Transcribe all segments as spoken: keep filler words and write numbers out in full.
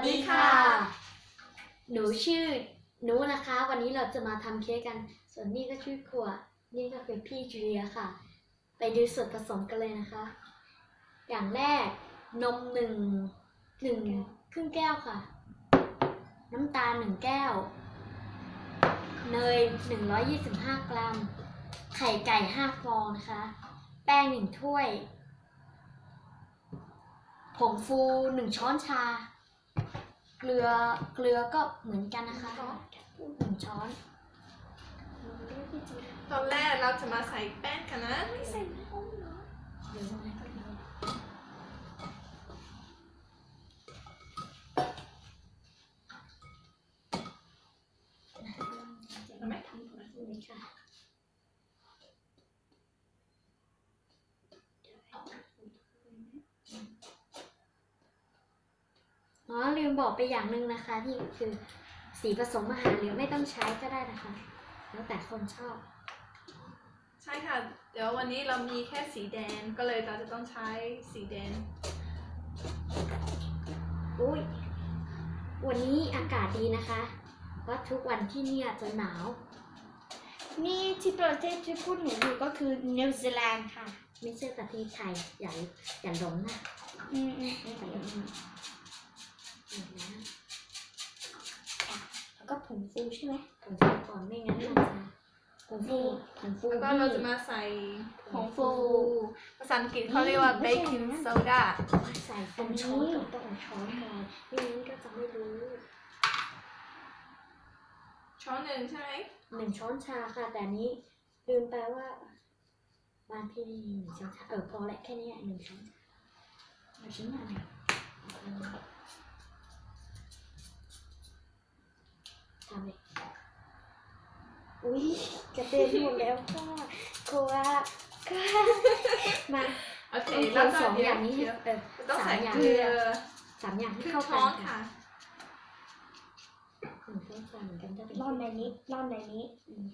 ดีค่ะหนูชื่อหนูนะคะวันนี้เราจะมาทำเค้กกันส่วนนี่ก็ชื่อขวดนี่ก็เป็นพี่จูเลียค่ะไปดูส่วนผสมกันเลยนะคะอย่างแรกนมหนึ่งหนึ่งครึ่งแก้วค่ะน้ำตาลหนึ่งแก้วเนยหนึ่งร้อยยี่สิบห้ากรัมไข่ไก่ห้าฟองนะคะแป้งหนึ่งถ้วยผงฟูหนึ่งช้อนชาเกลือเกลือก็เหมือนกันนะคะหนึ่งช้อนตอนแรกเราจะมาใส่แป้งกันนะไม่ใส่แป้งเหรอเดี๋ยวนะก็ได้เราไม่ทำนี่ค่ะอ๋อลืมบอกไปอย่างหนึ่งนะคะที่คือสีผสมอาหารเหลืองไม่ต้องใช้ก็ได้นะคะแล้วแต่คนชอบใช่ค่ะเดี๋ยววันนี้เรามีแค่สีแดงก็เลยเราจะต้องใช้สีแดงอุ้ยวันนี้อากาศดีนะคะเพราะทุกวันที่นี่จะหนาวนี่ที่ประเทศที่พูดหนูอยู่ก็คือนิวซีแลนด์ค่ะไม่ใช่ประเทศไทยอย่าอย่าหลงนะอืมอืมอืมอืมแล้วก็ผงฟูใช่ไหมผงฟูก่อนไม่งั้นมันจะผงฟูผงฟูแล้วก็เราจะมาใส่ผงฟูภาษาอังกฤษเขาเรียกว่าเบกกิ้งโซดาใส่ฟองช้อนกับต้องช้อนก่อนไม่งั้นก็จะไม่รู้ช้อนหนึ่งใช่ไหมหนึ่งช้อนชาค่ะแต่นี้ลืมไปว่าบางที่หนึ่งช้อนชาเออพอแหละแค่นี้หนึ่งช้อนเราชิ้นอะไรทำเลยอุ้ยกระเด็นหมดแล้วค่ะกลัวค่ะมาโอเคแล้วสองอย่างนี้เออต้องใส่เกลือสามอย่างที่เข้าเข้ากันค่ะหนึ่งช้อนชาเหมือนกันถ้าเป็นร่อนในนี้ร่อนในนี้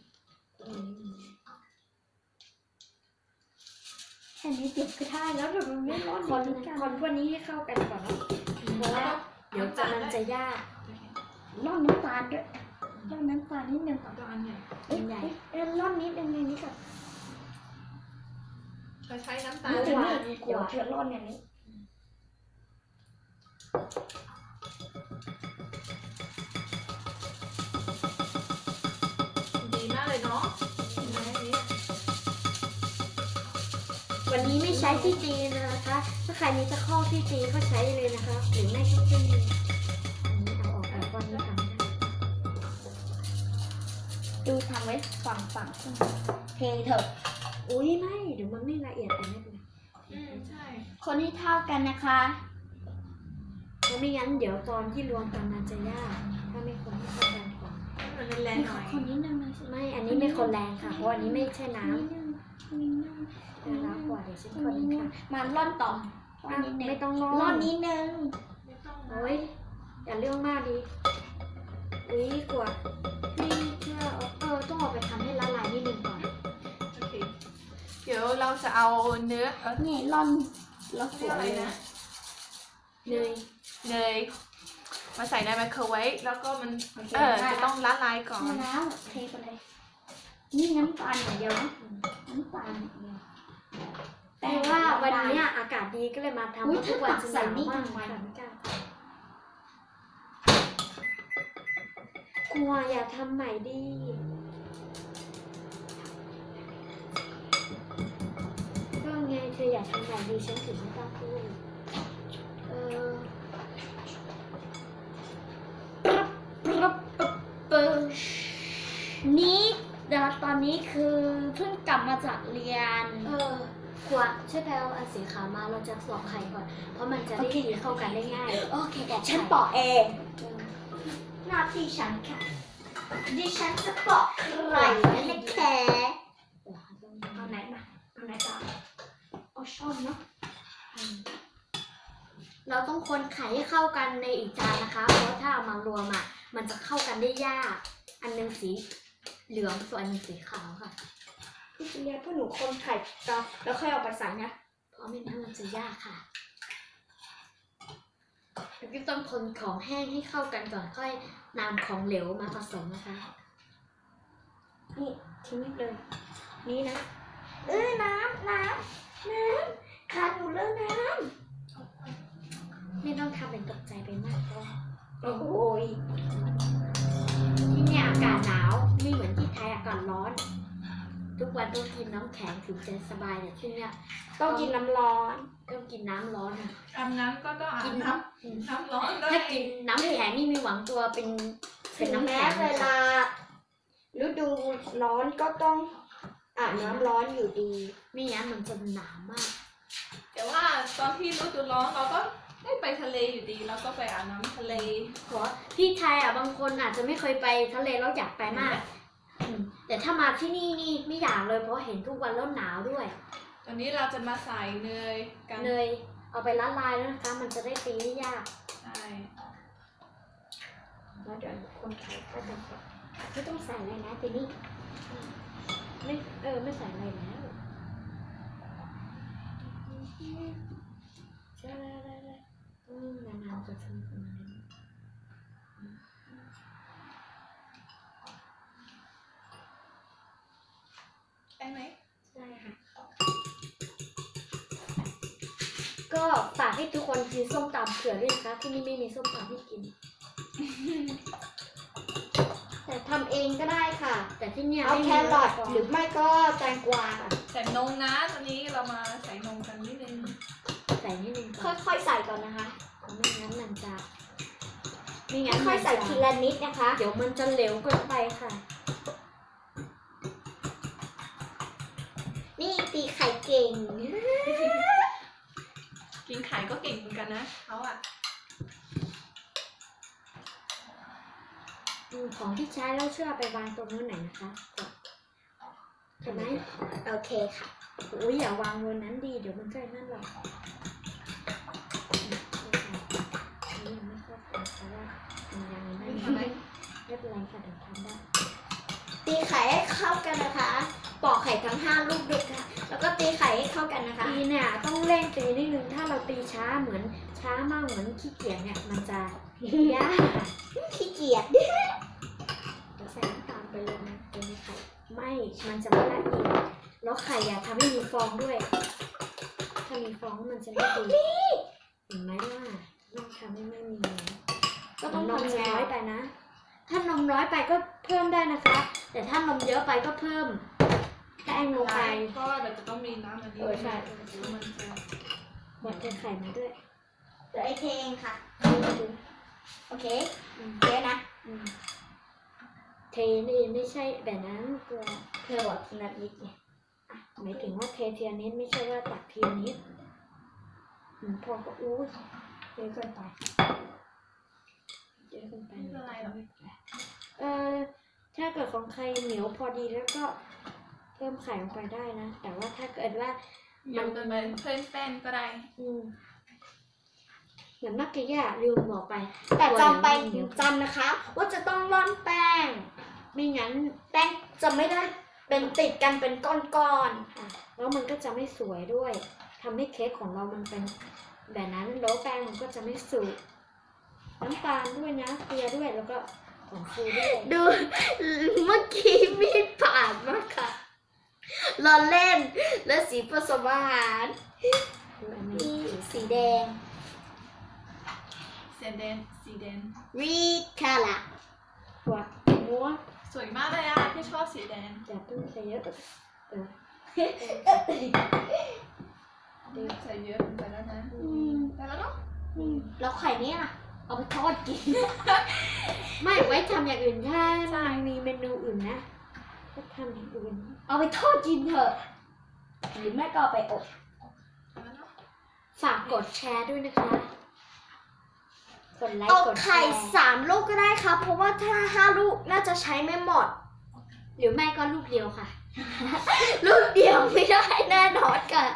แค่นี้เดี๋ยวก็ได้แล้วแต่มันไม่ร่อนคนคนพวกนี้ให้เข้ากันก่อนนะเพราะว่าเดี๋ยวจะมันจะยากร่อนน้ำตาลด้วยร่อนน้ำตาลนิดนึงก่อนตัวอันใหญ่เอ้ยเอ้ยร่อนนิดนึงในนี้ก่อนเราใช้น้ำตาลเดี๋ยวเดี๋ยวเธอร่อนอย่างนี้ดีมากเลยเนาะวันนี้ไม่ใช้ที่จีนนะคะถ้าใครมีตะข้อที่จีนก็ใช้เลยนะคะหรือไม่ก็ที่นี่อันนี้เอาออกเอาก้อนนี้ทำได้ดูทำไว้ฝั่งฝั่งเทเถอะอุ้ยไม่เดี๋ยวมันไม่ละเอียดแต่ไม่เป็นไรอืมใช่คนที่เท่ากันนะคะเพราะไม่งั้นเดี๋ยวตอนที่รวมกันมันจะยากถ้าไม่คนที่เข้ากันก่อนมันแรงหน่อยคนนี้นึงนะไม่อันนี้ไม่คนแรงค่ะเพราะอันนี้ไม่ใช่น้ำน้ำกว่าเดี๋ยวฉันคนนึงค่ะมาร่อนต่อไม่ต้องร่อนร่อนนิดนึงโอ้ยอย่าเรื่องมากดิอุ้ยกว่าพี่เชื่อเออต้องเอาไปทำให้ละลายนิดนึงก่อนโอเคเดี๋ยวเราจะเอาเนื้อเออนี่ร่อนเราเรียกอะไรนะเนยเนยมาใส่ในไมโครเวฟแล้วก็มันเออจะต้องละลายก่อนแล้วเทไปเลยนี่น้ำตาลอย่างเดียวนะน้ำตาลอย่างเดียวแต่ว่าวันนี้อากาศดีก็เลยมาทำทุกวันใส่นี่ทำไมกลัวอย่าทำใหม่ดิก็ไงเธออยากทำใหม่ดีฉันถึงไม่ต้องพูดเออนี่เดี๋ยวตอนนี้คือเพิ่งกลับมาจากเรียนเออกว่าช่วยแปลเอาอันสีขาวมาเราจะสอบไข่ก่อนเพราะมันจะได้ดีเข้ากันได้ง่ายโอเคฉันบอกเองหน้าที่ฉันค่ะดิฉันจะบอกใครไม่แคร์เอาไหนมาเอาไหนต่อเอาช้อนเนาะเราต้องคนไข่ให้เข้ากันในอีกจานนะคะเพราะถ้าเอามารวมอ่ะมันจะเข้ากันได้ยากอันนึงสีเหลืองส่วนอันนึงสีขาวค่ะพี่จูเลียพวกหนูคนไข่ต่อแล้วค่อยเอาไปใส่นะเพราะไม่งั้นมันจะยากค่ะแล้วก็ต้องคนของแห้งให้เข้ากันก่อนค่อยนำของเหลวมาผสมนะคะนี่ทิ้งเลย นี่นะ เออน้ำน้ำน้ำขาดหนูเลยน้ไม่ต้องทำเป็นตกใจไปมากเพราะำโอ้ยที่เนี่ยอากาศหนาวไม่เหมือนที่ไทยอากาศร้อน ทุกวันต้องกินน้ำแข็งถึงจะสบายแต่ที่เนี่ยต้องกินน้ำร้อนต้องกินน้ำร้อนอะอาบน้ำก็ต้องอากิบนน้ำน้ำร้อนด้วยถ้ากินน้ำแข็งนี่มีหวังตัวเป็นเป็ถึนงน้ำแม้แข็งเวลาฤดูร้อนก็ต้องอาบน้ำร้อนอยู่ดีไม่งั้นมันจะหนาวมากแต่ว่าตอนที่ฤดูร้อนเราก็ได้ไปทะเลอยู่ดีแล้วก็ไปอาบน้ำทะเลเพราะที่ไทยอ่ะบางคนอาจจะไม่เคยไปทะเลแล้วอยากไปมากอืมแต่ถ้ามาที่นี่นี่ไม่อยากเลยเพราะเห็นทุกวันแล้วหนาวด้วยตอนนี้เราจะมาใส่เนยกันเนยเอาไปละลายแล้วนะคะ มันจะได้ตีไม่ยากใช่แล้วเดี๋ยวคนไทยก็จะไม่ต้องใส่อะไรนะทีนี้ไม่เออไม่ใส่อะไรแล้วใช่ได้ได้ได้อืมนานๆจะทำประมาณนี้ได้ไหมใช่ค่ะ ก็ฝากให้ทุกคนกินส้มตำเผื่อด้วยนะคะที่นี่ไม่มีส้มตำให้กินแต่ทำเองก็ได้ค่ะแต่ที่เนี่ยเอาไม่แคมีรอทมะละกหรือไม่ก็แตงกวาใส่นมนะตอนนี้เรามาใส่นมกันนิดนึงใส่นิดนึงก่อนค่อยๆใส่ก่อนนะคะไม่งั้นมันจะไม่งั้นค่มัอยนๆใส่จะทีละนิดนะคะเดี๋ยวมันจะเหลวเกินไปค่ะนี่ตีไข่เก่งกินไข่ก็เก่งเหมือนกันนะเขาอะอืมของที่ใช้แล้วเชื่อไปวางตรงนู้นไหนอยนะคะกดเห็นไหมโอเคค่ะอุ้ยอย่าวางบนนั้นดีเดี๋ยวมันก็นั่นหรอกอันนี้ยังไม่เข้ากันเพราะว่ามันยังไม่ทำไมไม่เป็นไรค่ะเดี๋ยวทำได้ตีไข่ให้เข้ากันนะคะ ปอกไข่ทั้งห้าลูกด้วยค่ะ แล้วก็ตีไข่ให้เข้ากันนะคะตีเนี่ยต้องเร่งตีนิดนึงถ้าเราตีช้าเหมือนช้ามากเหมือนขี้เกียจเนี่ยมันจะยากขี้เกียจเดี๋ยวใส่น้ำตาลไปเลยนะเป็นไข่ไม่ มันจะไม่ละเอียดแล้วไข่อย่าทำให้มีฟองด้วย ถ้ามีฟองมันจะไม่ดีเห็นไหมว่าต้องทำให้ไม่มีก็ต้องนมทำจะไงน้อยไปนะ ถ้านมน้อยไปก็เพิ่มได้นะคะ แต่ถ้านมเยอะไปก็เพิ่มแป้งลงไปเพราะว่าเดี๋ยวจะต้องมีน้ำอันนี้เออใช่แล้วมันจะหมดไข่มาด้วยเดี๋ยวไอเทงค่ะ โอเคอืมเทนะอืมเทนี่ไม่ใช่แบบนั้นตัวเธอบอกทีละนิดไงหมายถึงว่าเทเทียนิดไม่ใช่ว่าตักเทียนิดอืมพอก็อู้ยเยอะเกินไปเยอะเกินไปไม่เป็นไรหรอกเออถ้าเกิดของใครเหนียวพอดีแล้วก็เพิ่มไข่ลงไปได้นะ แต่ว่าถ้าเกิดว่ามันจะเป็นเพิ่มแป้งก็ได้อืมเหมือนเมื่อกี้อะลืมบอกไปแต่จำไปเหนียวจำนะคะ ว่าจะต้องร่อนแป้งไม่งั้นแป้งจะไม่ได้เป็นติดกันเป็นก้อนอ่ะแล้วมันก็จะไม่สวยด้วยทำให้เค้กของเรามันเป็นแบบนั้นแล้วแป้งมันก็จะไม่สุกน้ำตาลด้วยนะเกลือด้วยแล้วก็ของฟูด้วยๆ ดู เมื่อกี้มีดผ่านมากค่ะรอเล่น และสีผสมอาหารคืออันนี้มีสีแดงสีแดงสีแดง red color ถั่วม้วนสวยมากเลยอะพี่ชอบสีแดงอย่าเพิ่งใส่เยอะเออใส่เยอะไปแล้วนะอืมไปแล้วเนาะอืมแล้วไข่เนี้ยเอาไปทอดกินไม่ไว้ทำอย่างอื่นถ้ามันมีเมนูอื่นนะก็ทำอย่างอื่นเอาไปทอดกินเถอะ หรือแม่ก็เอาไปอบไปแล้วเนาะฝากกดแชร์ด้วยนะคะกดไลเอาค์กดแชไข่ร์สามลูกก็ได้ครับ เพราะว่าถ้าห้าลูกน่าจะใช้ไม่หมดหรือไม่ก็ลูกเดียวค่ะลูกเดียวไม่ได้แน่นอนค่ะ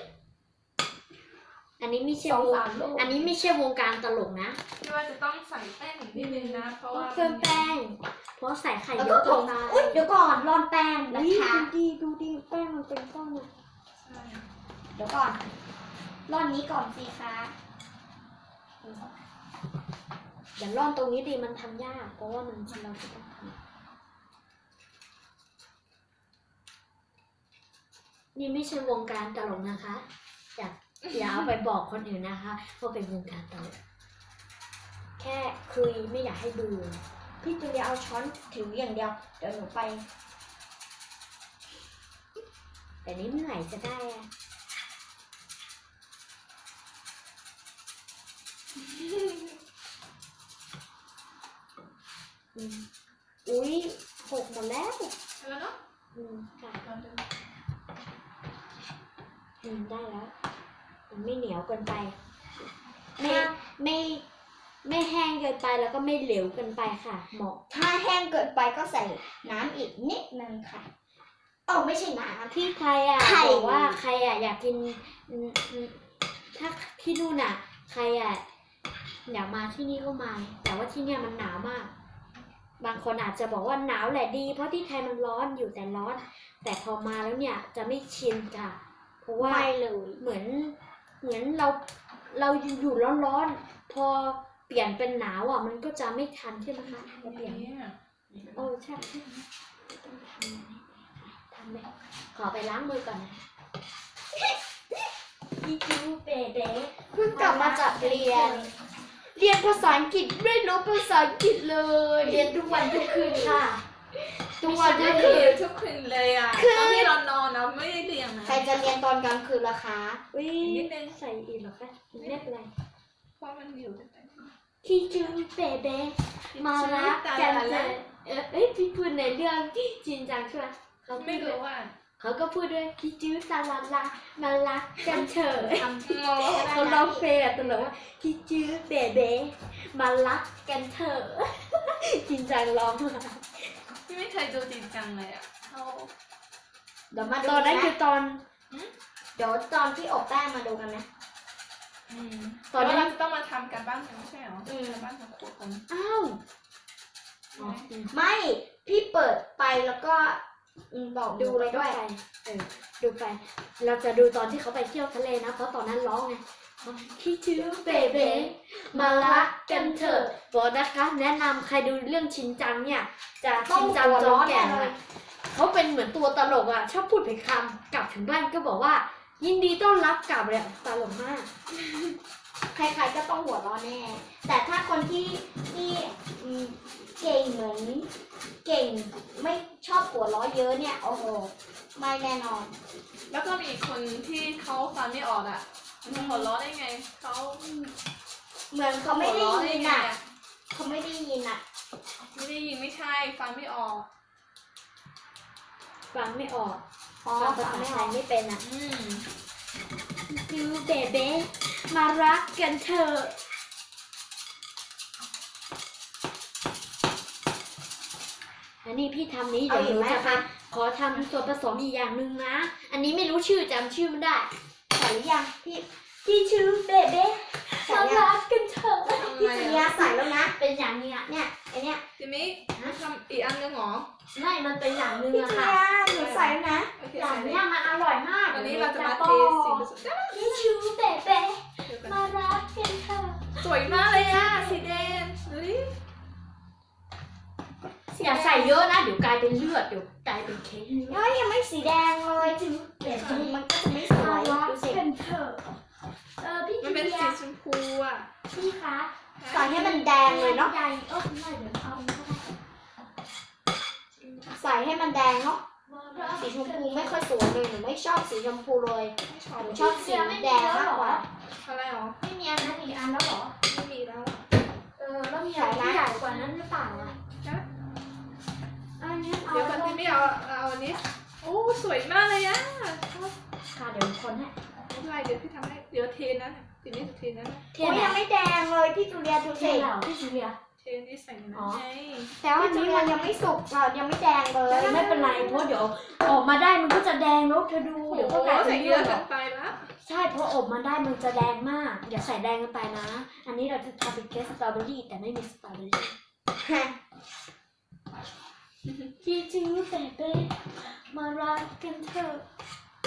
อันนี้ไม่ใช่สองวงสามลูกอันนี้ไม่ใช่วงการตลกนะพี่ว่าจะต้องใส่แป้งอีกนิดนึงนะ เพราะต้องว่าเพิ่มแป้ง เพราะใส่ไข่แล้วเยก็อะผเกิงนไปอุ๊ยเดี๋ยวก่อนร่อนแป้งนะอุ๊ยคะดูดีดูดีแป้งมันเป็นก้อนอะใช่เดี๋ยวก่อนร่อนนี้ก่อนสิคะอย่าร่อนตรงนี้ดีมันทำยาก เพราะว่ามันเราจะต้องทำนี่ไม่ใช่วงการตลกนะคะ อย่าอย่าเอาไปบอกคนอื่นนะคะว่าเป็นวงการตลกแค่คุยไม่อยากให้ดูพี่จูเลียเอาช้อนถืออย่างเดียว เดี๋ยวหนูไปแต่นี้เมื่อไหร่จะได้อะอืมอุ๊ยหกหมดแล้วแล้วเนาะอืมค่ะเราจะอืมได้แล้ว มันไม่เหนียวเกินไป ไม่ไม่ไม่แห้งเกินไปแล้วก็ไม่เหลวเกินไปค่ะ เหมาะถ้าแห้งเกินไปก็ใส่น้ำอีกนิดนึงค่ะโอ้ไม่ใช่น้ำที่ใครอ่ะไข่บอกว่าใครอ่ะอยากกินอืมอืมถ้าที่นู่นอ่ะ ใครอ่ะอยากมาที่นี่ก็มา แต่ว่าที่เนี่ยมันหนาวมาก บางคนอาจจะบอกว่าหนาวแหละดี เพราะที่ไทยมันร้อนอยู่แต่ร้อน แต่พอมาแล้วเนี่ยจะไม่ชินค่ะ เพราะว่าไม่เลยเหมือนเหมือนเราเราอยู่ร้อนๆพอเปลี่ยนเป็นหนาวอ่ะ มันก็จะไม่ทันใช่ไหมคะเราเปลี่ยนเนี่ยโอ้ใช่ต้องทำยังไงทำไหมขอไปล้างมือก่อนนะพี่จูเบเบ้เพิ่งกลับมาจากเรียนเรียนภาษาอังกฤษไม่รู้ภาษาอังกฤษเลย เรียนทุกวันทุกคืนค่ะทุกวันทุก็กคืคือน ทุกคืนเลยอ่ะคือตอนที่เรานอนเราไม่ได้เรียนนะใครจะเรียนตอนกลางคืนล่ะคะอุ้ยนิดนึงใส่อีกเหรอคะไม่เป็นไรเพราะมันอยู่แต่พี่จูเบเบ้มารักกันเถอะเออเอ้ยพี่พูดในเรื่องจริงจังใช่ไหมเขาพูไม่ดด้วรู้ยว่าเขาก็พูดด้วยพี่จูตาลาลามารักกันเถอะทำงงเขาร้องเพลงอะตลกว่าพี่จูเบเบ้มารักกันเถอะจริงจังร้องมาพี่ไม่เคยดูจริงจังเลยอ่ะเขาเดี๋ยวมาดูตอนนั้นนะคือตอนเดี๋ยวตอนที่อบแป้งมาดูกันนะอืมตอนนั้นเราจะต้องมาทำกันบ้านกันไม่ใช่เหรออืมกันบ้านของครัวกันอ้าวอ๋อไม่พี่เปิดไปแล้วก็อืมบอกดูไปด้วยเออดูไป เราจะดูตอนที่เขาไปเที่ยวทะเลนะ เพราะตอนนั้นร้องไงพี่จูเบเบ้มารักกันเถอะบอกนะคะ แนะนำใครดูเรื่องชินจังเนี่ย จะชินจังจนแก่เลยเขาเป็นเหมือนตัวตลกอ่ะ ชอบพูดผิดคำกลับถึงบ้านก็บอกว่า ยินดีต้อนรับกลับเลยอะตลกมากใครๆก็ต้องหัวเราะแน่ แต่ถ้าคนที่ที่อืมเก่งเหมือนเก่งไม่ชอบหัวเราะเยอะเนี่ย โอ้โห ไม่แน่นอนแล้วก็มีอีกคนที่เขาฟังไม่ออกอ่ะมันจะหัวเราะได้ไงเขาเหมือนเขาไม่ได้หัวเราะยินไงอ่ะอะเขาไม่ได้ยินอ่ะไม่ได้ยินไม่ใช่ฟังไม่ออกฟังไม่ออกอ๋อฟังภาฟังษาไม่ไทออย กไม่เป็นอ่ะอืมจูเบเบ้มารักกันเถอะอันนี้พี่ทำนี้เดี๋ยวหนูจะไปขอทำส่วนผสมอีกอย่างหนึ่งนะ อันนี้ไม่รู้ชื่อจำชื่อมันได้ใส่หรือยังพี่พี่ชื่อเบเบ้ใส่มายังรักกันเถอะทำพี่ไงสุริยาอ่ะใส่แล้วนะเป็นอย่างนี้อะเนี่ยไอเนี่ยจิมมี่ทำอีกอันนึงเหรอไม่มันเป็นอย่างหนึงพี่อะสุริค่ะยาหนูใส่แล้วนะโอเคอย่างใส่เนี้ยมันอร่อยมากวันนี้เราจะมาเทสิ่งผสมพี่ชื่อเบเบ้เดี๋ยวกันมารักกันเถอะสวยมากเลยอ่ะสีแดงดูดิอย่าใส่เยอะนะเดี๋ยวกลายเป็นเลือดเดี๋ยวกลายเป็นเค้กเฮ้ยยังไม่สีแดงเลยเดี๋ยวมันก็จะไม่สวยดูสิกันเถอะเออพี่มันเป็นจุสียาชมพูอ่ะพี่คะใส่ให้มันแดงเลยเนาะใหญ่เออไม่เดี๋ยวเอาก็ได้ใส่ให้มันแดงเนาะ สีชมพูไม่ค่อยสวยเลยหนูไม่ชอบสีชมพูเลยไม่ชอบหนูชอบสีแดงมากกว่าอะไรหรอไม่มีอันนั้นอีกอันแล้วเหรอไม่มีแล้วเออแล้วมีอะไรที่ใหญ่กว่านั้นหรือเปล่าอ่ะนะอันนี้เอาเดี๋ยวกันที่ไม่เอาเอาอันนี้โอ้สวยมากเลยอ่ะชอบค่ะเดี๋ยวคนให้ไม่เป็นไรเดี๋ยวพี่ทำให้เดี๋ยวเทนะทีนี้เทนะเทโอ้ยไหนยังไม่แดงเลยพี่จูเลียดูเทสิเหรอพี่จูเลียเทนี่ใส่ในอ๋นั้อนไงแต่ว่านี้มันยังไม่สุกอ่ะยังไม่แดงเลยไม่เป็นไรเพราะเดี๋ยวออกมาได้มันก็จะแดงแล้วเธอดูโอ้เดี๋ยวโหก็กลายเป็ใส่นเยเลืออะดหรเกิอกนไปแล้วใช่เพราะอบมาได้มันจะแดงมากอย่าใส่แดงกันไปนะ อันนี้เราจะทำเป็นเค้กสตรอเบอรี่แต่ไม่มีสตรอเบอรี่ฮะพี่จูเบเบ้มารักกันเถอะ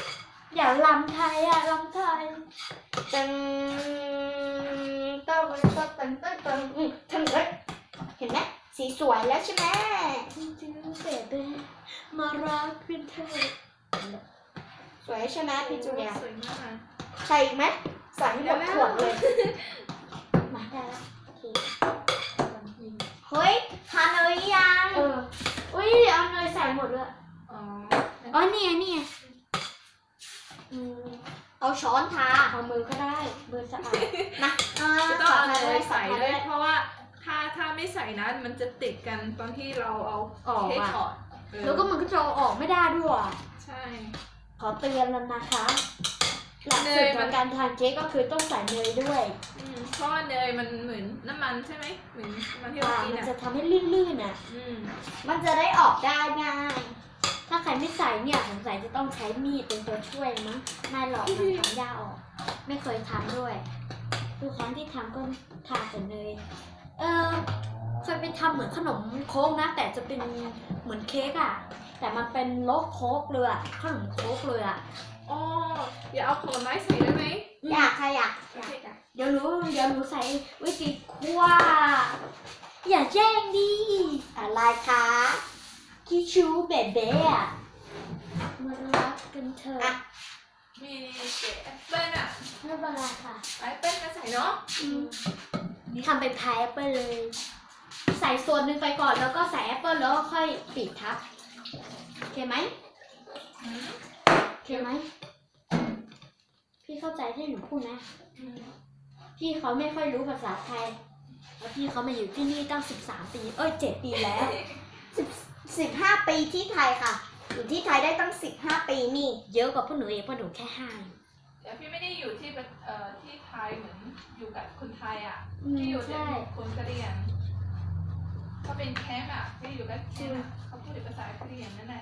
อย่าลำไทยอ่ะลำไทยตึงตึงตึงตึงตึงตึงอืมถึงเลยเห็นไหมสีสวยแล้วใช่ไหมจริงๆเบเบ้มารักเป็นเธอสวยใช่ไหมพี่จูเนียร์สวยมากใส่อีกไหมใส่ให้หมดขวดเลยมาได้แล้วโอเคเฮ้ยทานเลยยังเอออุ้ยเอาเนยใส่หมดเลยอ๋ออ๋อนี่ไงนี่ไงอืมเอาช้อนทาเอามือก็ได้มือสะอาดมาอ่าจะต้องเอาเนยใส่ใส่เลด้วย ยเพราะว่าถ้าถ้าไม่ใส่นะมันจะติดกันตอนที่เราเอาออกเค้กอ่ะออกเออแล้วก็มันก็จะเอาออกไม่ได้ด้วยใช่ขอเตือนแล้วนะคะหลักสูตรของการทานเค้กก็คือต้องใส่เนยด้วยอืมเพราะว่าเนยมันเหมือนน้ำมันใช่ไหมเหมือนน้ำมันที่เราอ่ากินมันอ่ะจะทำให้ลื่นๆน่ะอืมมันจะได้ออกได้ง่ายถ้าใครไม่ใส่เนี่ยสงสัยจะต้องใช้มีดเป็นตัวช่วยมั้งไม่หรอกมันทำยากออก ไม่เคยทำด้วยทุกครั้งที่ทำก็ทานแต่เนยเออเคยไปทำเหมือนขนมโค้กนะ แต่จะเป็นเหมือนเค้กอะแต่มันเป็นโลกโค้กเลยอะขนมโค้กเลยอะอ๋ออย่าเอาผลไม้ใส่ได้ไหมๆอยากค่ะอยากโอเคเดี๋ยวหนูเดี๋ยวหนูใส่วิธีคั่วอย่าแย่งดิอะไรคะคิชูเบเบ้อะมารักกันเถอะอ่ะมีเกล็ดแอปเปิ้ลอ่ะไม่เป็นไรค่ะแอปเปิ้ลมาใส่เนาะอืมทำเป็นพายแอปเปิลเลย ใส่ส่วนหนึ่งไปก่อนแล้วก็ใส่แอปเปิลแล้วก็ค่อยปิดทับโอเคไหมอืมโอเคไหมพี่เข้าใจที่หนูพูดไหมอืมพี่เขาไม่ค่อยรู้ภาษาไทยแล้วพี่เขามาอยู่ที่นี่ตั้งสิบสามปีเอ้ยเจ็ดปีแล้วสิบสิบห้าปีที่ไทยค่ะ อยู่ที่ไทยได้ตั้งสิบห้าปีนี่เยอะกว่าพวกหนูเองเพราะหนูแค่ห้าแต่พี่ไม่ได้อยู่ที่ประเอ่อที่ไทยเหมือนอยู่กับคนไทยอ่ะอืมพี่อยู่แต่ใช่คนกะเหรี่ยงเขาเป็นแคมป์อ่ะพี่อยู่กับแคมป์อ่ะเขาพูดภาษากะเหรี่ยงนั่นแหละ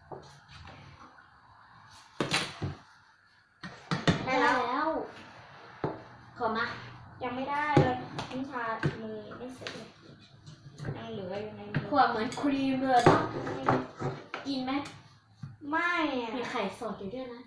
ได้แล้วแล้วขอมายังไม่ได้เลยน้ำชามือไม่เสร็จเลยยังเหลืออยู่ในมืขวดเหมือนครีมเลยเนาะกินไหมไม่อะมีไข่สดอยู่ด้วยนะ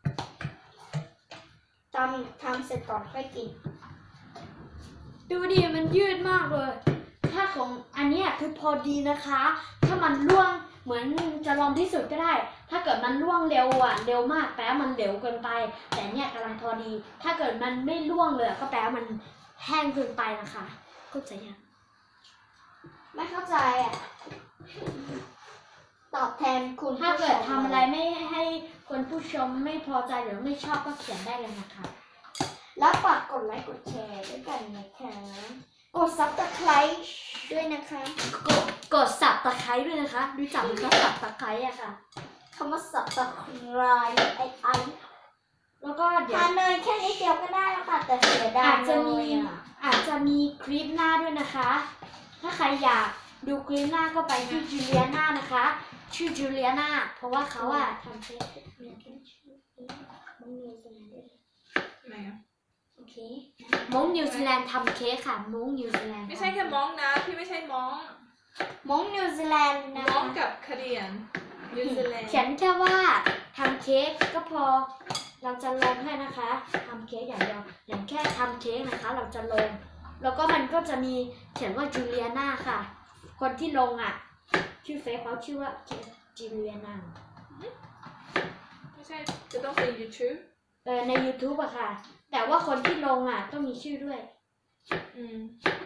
ทำทำเสร็จก่อนค่อยกินดูดิมันยืดมากเลย ถ้าของอันเนี้ยคือพอดีนะคะ ถ้ามันล่วงเหมือนจะลองที่สุดก็ได้ ถ้าเกิดมันล่วงเร็วอ่ะเร็วมากแปลว่ามันเร็วเกินไป แต่เนี่ยกำลังพอดี ถ้าเกิดมันไม่ล่วงเลยก็แปลว่ามันแห้งเกินไปนะคะเข้าใจยังไม่เข้าใจอ่ะ ตอบแทนคุณถ้าเกิดผู้ชทำมอะไรไม่ให้คนผู้ชมไม่พอใจหรือไม่ชอบก็เขียนได้เลยนะคะแล้วฝากกดไลค์กดแชร์ด้วยกันนะคะกดซับสไครต์ด้วยนะคะกดกดสับตะไคร้ด้วยนะคะรู้จักไหมคะสับตะไคร้อะค่ะคำว่าซับสไครต์ไอไอแล้วก็เดี๋ยวทานเนยแค่นิดเดียวก็ได้แล้วค่ะแต่เสียดายอาจจะมีเนยอ่ะอาจจะมีคลิปหน้าด้วยนะคะ ถ้าใครอยากดูคลิปหน้าก็ไปที่จูเลียนานะคะ ชื่อจูเลียนาเพราะว่าเขาอะทำเค้กมีแค่ชื่อมงนิวซีแลนด์ด้วยไหนอ่ะโอเคมงนิวซีแลนด์ทำเค้กค่ะมงนิวซีแลนด์ไม่ใช่แค่ม้องนะพี่ไม่ใช่ม้องมงนิวซีแลนด์นะม้องกับกะเหรี่ยงนิวซีแลนด์เขียนแค่ว่าทำเค้กก็พอ เราจะลงให้นะคะทำเค้กอย่างเดียวอย่างแค่ทำเค้กนะคะ เราจะลง แล้วก็มันก็จะมีเขียนว่าจูเลียนาค่ะ คนที่ลงอ่ะ ชื่อเฟซเขาชื่อว่าจูเลียนาไม่ใช่จะต้องเป็น YouTube เออใน YouTube อะค่ะ แต่ว่าคนที่ลงอ่ะต้องมีชื่อด้วยอืม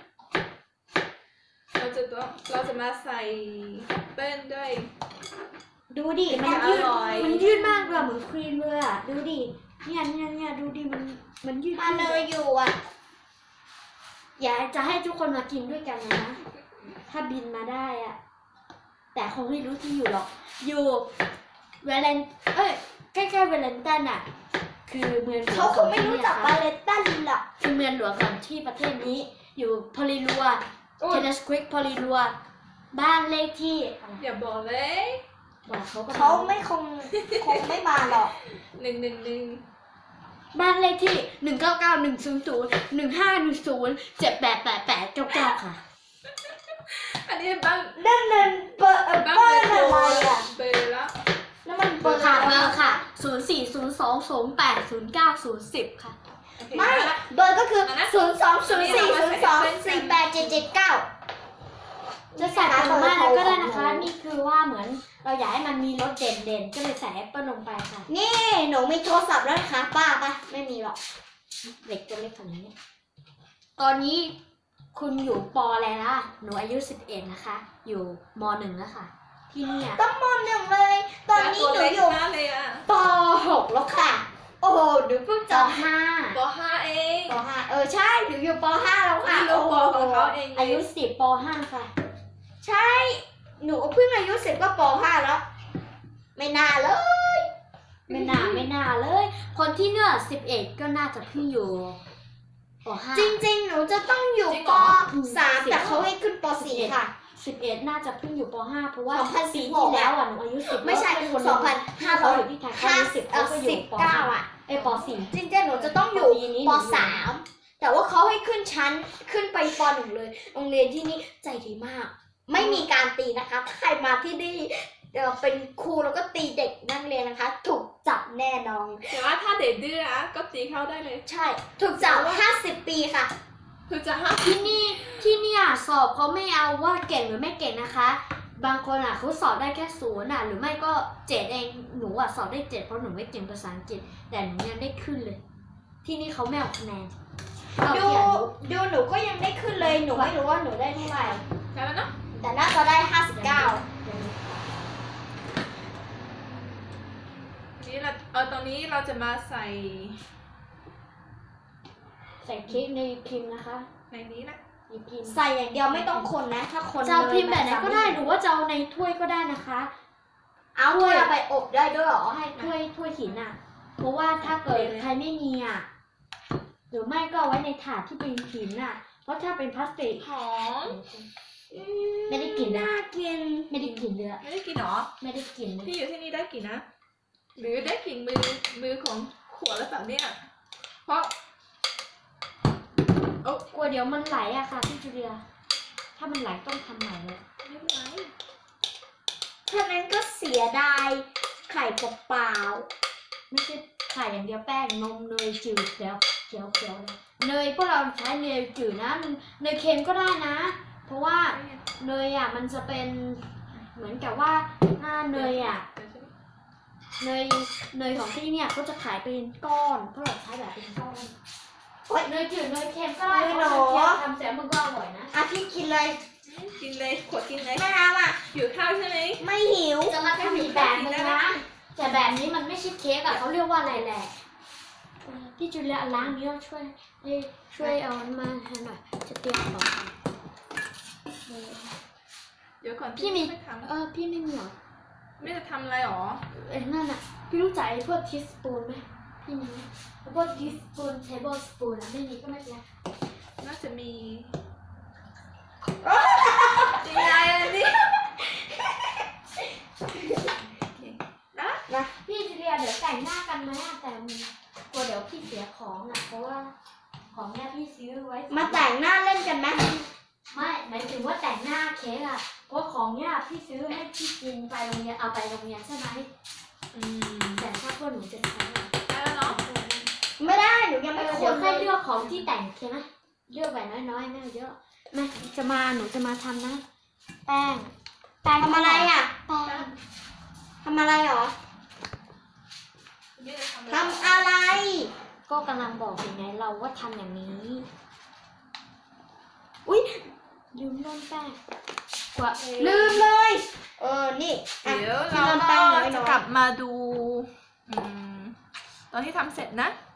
เราจะต้องเราจะมาใส่เปิ้ลด้วยดูดิมันจะยืดอร่อยมันยืดมากเลยเหมือนครีมเลยอ่ะดูดิเนี่ยเนี่ยเนี่ยดูดิมันมันยืดทานเนยอยู่อ่ะอยากจะให้ทุกคนมากินด้วยกันนะ ถ้าบินมาได้อ่ะแต่คงไม่รู้ที่อยู่หรอก อยู่เวเลนเอ้ยใกล้ๆเวเลนตันอ่ะ คือเมืองหลวงเขาคงไม่รู้จักของบาที่เลนี่ตันหรอกนะคะคือเมืองหลวงของที่ประเทศนี้ อยู่พอลิลัวเทนนิสควิกพอลิลัวบ้านเลขที่อะไรอย่าบอกเลยบอกเขาก็เขาไม่คงคงไม่มาหรอกหนึ่งหนึ่งหนึ่งบ้านเลขที่หนึ่งเก้าเก้าหนึ่งศูนย์ศูนย์หนึ่งห้าหนึ่งศูนย์เจ็ดแปดแปดแปดเก้าเก้าค่ะอันนี้บ้างนั่นมันเบอร์เบอบ้างร์เบอร์อะไรโทรอ่ะเบอร์แล้วนั่นมันเบอร์ค่ะอะไรเบอร์ค่ะศูนย์สี่ศูนย์สองศูนย์แปดศูนย์เก้าศูนย์สิบค่ะโอเคไม่นะเบอร์ก็คือศูนย์สองศูนย์สี่ศูนย์สองสี่แปดเจ็ดเจ็ดเก้าจะใส่ผลไม้แล้วก็ได้นะคะ นี่คือว่าเหมือนเราอยากให้มันมีรสเด่นๆ ก็เลยใส่แอปเปิลลงไปค่ะนี่หนูมีโทรศัพท์แล้วนะคะป้าปะไม่มีหรอกเด็กตัวเล็กขนาดนี้ ตอนนี้คุณอยู่ปออะไรล่ะ หนูอายุสิบเอ็ดนะคะ อยู่มหนึ่งแล้วค่ะ ที่เนี่ยต้องมหนึ่งเลย ตอนนี้หนูตัวเล็กอยู่มากเลยอ่ะปหกแล้วค่ะ โอ้โหหนูเพิ่งปจะห้าปห้าเองปห้าเออใช่หนูอยู่ปห้าแล้วค่ะนี่ลูกปอของเขาเองอายุสิบปห้าค่ะใช่ หนูเพิ่งอายุสิบก็ปห้าแล้ว ไม่น่าเลยไม่น่าไม่น่าเลย คนที่เนื้อสิบเอ็ดก็น่าจะเพิ่งอยู่ปห้าจริงๆ หนูจะต้องอยู่ปสามแต่เขาให้ขึ้นปสี่ค่ะสิบเอ็ดน่าจะเพิ่งอยู่ปห้าเพราะว่าสองพันสิปีบหกที่แล้วอ่ะหนูอายุสิบไม่ใช่แล้วเป็นคนสองพันห้าร้เขาอยอยู่ที่ไทยเขาอายุสิบเอเขาอก็อยู่สิบปเก้าอ่ะเอ้ยปสี่จริงๆ หนูจะต้องอยู่ปีนี้หปนูสามแต่ว่าเขาให้ขึ้นชั้นขึ้นไปปหนึ่งเลย โรงเรียนที่นี่ใจดีมาก ไม่มีการตีนะคะ ถ้าใครมาที่นี่เดี๋ยวเป็นครูแล้วก็ตีเด็กนักเรียนนะคะ ถูกจับแน่นอนแต่ว่าถ้าเด็กดื้อนะก็ตีเข้าได้เลยใช่ ถูกจับห้าสิบปีค่ะคือจะห้าที่นี่ที่เนี่ยสอบเขาไม่เอาว่าเก่งหรือไม่เก่งนะคะ บางคนอ่ะเขาสอบได้แค่ศูนย์อ่ะหรือไม่ก็เจ็ดเองหนูอ่ะสอบได้เจ็ดเพราะหนูไม่เก่งภาษาอังกฤษแต่หนูยังได้ขึ้นเลย ที่นี่เขาไม่เอาคะแนนเอาดูที่อายุดูหนูก็ยังได้ขึ้นเลย หนูไม่รู้ว่าหนูได้เท่าไหร่ได้แล้วเนาะแต่น่าจะได้ห้าสิบเก้านี่เราเออตอนนี้เราจะมาใส่ใส่เค้กในพิมพ์นะคะในนี้นะในพิมพ์ใส่อย่างเดียวไม่ต้องคนนะ ถ้าคนจะเอาพิมพ์เลแบยบไหนก็ได้หรือว่าจะเอาในถ้วยก็ได้นะคะเอาถ้วยเอาไปอบได้ด้วยเหรอให้ถ้วยถ้วยหินอ่ะ เพราะว่าถ้าเกิดใครไม่มีอ่ะหรือไม่ก็เอาไว้ในถาดที่เป็นหินอ่ะ เพราะถ้าเป็นพลาสติกหอมไม่ได้กินนะน่ากินไม่ได้กินเหรอไม่ได้กินเลยพี่อยู่ที่นี่ได้กลิ่นนะ หรือได้กลิ่นมือมือของขวดแล้วแบบเนี้ยเพราะกลัวเดี๋ยวมันไหลอะค่ะพี่จูเลีย ถ้ามันไหลต้องทำใหม่เลยไม่เป็นไรฉะนั้นก็เสียดายไข่เปล่าไม่ใช่ไข่อย่างเดียวแป้งนมเนยจืดแล้วเขียวเขียวเลยเนยพวกเราใช้เนยจืดนะเนยเค็มก็ได้นะ เพราะว่าเนยอะมันจะเป็นเหมือนกับว่าหน้าเนยอะเนยเนยของที่เนี่ยเขาจะขายเป็นก้อนเพราะเราใช้แบบเป็นก้อนๆโอ๊ยเนยจืดเนยเค็มก็ได้เพราะเนยเค็มทำเสียมันก็อร่อยนะอ่ะพี่กินเลยกินเลยขวดกินเลยแม่น้ำอ่ะหิวข้าวใช่ไหมไม่หิวจะมาทำอีกแบบนึงนะแต่แบบนี้มันไม่ใช่เค้กอะเขาเรียกว่าอะไรแหละพี่จูเลียล้างนี้วช่วยให้ช่วยเอามันมาให้หน่อยจะเตรียมของเดี๋ยวก่อนพี่มีไม่ทเออพี่ไม่มีหรอำไม่จะทำอะไรหรอเอ้ยนั่นอะพี่รู้จักไอ้พวกทีสปูนไหมพี่มีไหมไอ้พวกทีสปูนเทเบิลสปูนอะไม่มีก็ไม่เป็นไรน่าจะมีจริงไงอันนี้นะนะพี่จูเลียเดี๋ยวแต่งหน้ากันไหมอะแต่มีกลัวเดี๋ยวพี่เสียของอะเพราะว่าของเนี่ยพี่ซื้อไว้มาแต่งหน้าเล่นกันไหมไม่หมายถึงว่าแต่งหน้าเค้กอะเพราะของเนี่ยพี่ซื้อให้พี่กินไปโรงเรียนเอาไปโรงเรียนใช่ไหมอืมแต่ถ้าพวกหนูจะใช้อะได้แล้วเนาะไม่ได้หนูยังเอไม่อคเดี๋ยวนเลค่อยยเลือกของที่แต่งโอเคไหมเลือกแบบน้อยๆไม่เอาเยอะมาจะมาหนูจะมาทำนะ แป้งแป้งทำอะไรอ่ะแป้งทำอะไรหรอไม่ได้ทำทำอะไรก็กำลังบอกอยู่ไงเราว่าทำอย่างนี้อุ๊ยลืมร่อนแป้งกว่าลืมเลย เออ นี่อ่ะเดี๋ยวที่เราร่อนแป้งน้อยๆจะกลับมาดูอืมตอนที่ทำเสร็จนะ